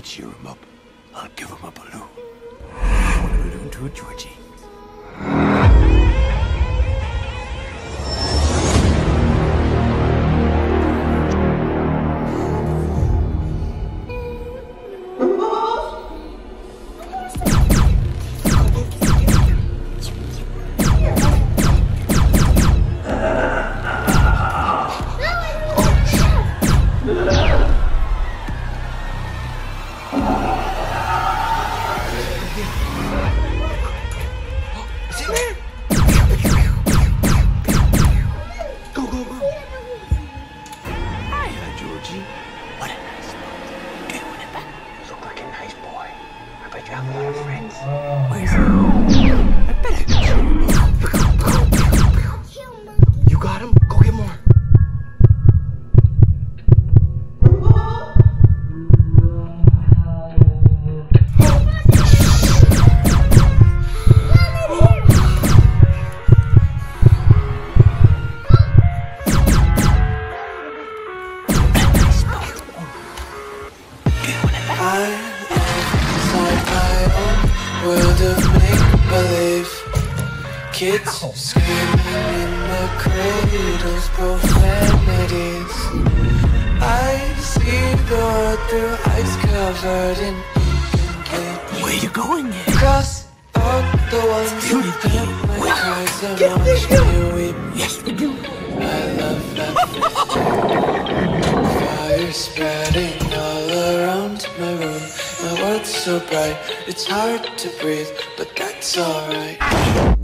cheer him up. I'll give him a balloon. What are we doing to it, Georgie? What a nice boy. Get on it back. You look like a nice boy. I bet you have a lot of friends. Where's he? I bet I can show him. You got him? Go get more. World of make-believe. Kids screaming in the cradles, profanities. I see the world through ice covered in ink and bleach. Where you going? Cross out the ones who think my cries are watching you weep. Yes, we do. I love that fire spreading all around my room. My world's so bright, it's hard to breathe, but that's alright.